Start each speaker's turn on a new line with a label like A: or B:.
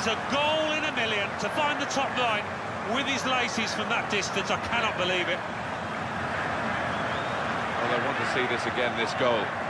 A: is a goal in a million. To find the top line with his laces from that distance, I cannot believe it.
B: Well, I want to see this again, this goal.